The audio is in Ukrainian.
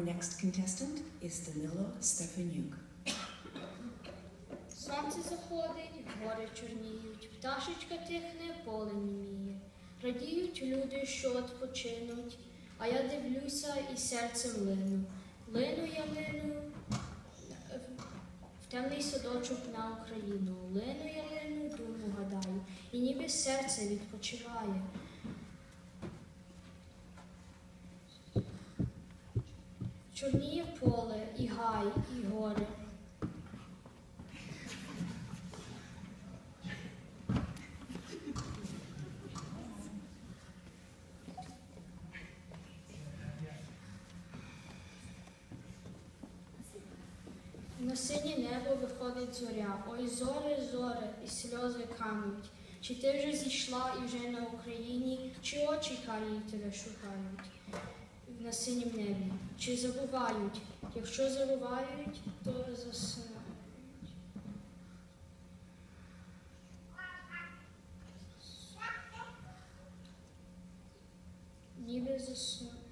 next contestant is Danylo Stefanyuk. Сонце заходить, гори чорніють, пташечка тихне, поле німіє. Радіють люди, що відпочинуть, а я дивлюся і серцем лину. Лину я лину в темний садочок на Україну. Лину я лину, думу гадаю, і ніби серце відпочиває. Чорніє поле, і гай, і гори. На синє небо виходить зоря. Ой, зоре, зоре, і сльози кануть. Чи ти вже зійшла і вже на Україні, чи очі карі тебе шукають на синім небі? Чи забувають? Якщо забувають, то засинають. Ніби засинають.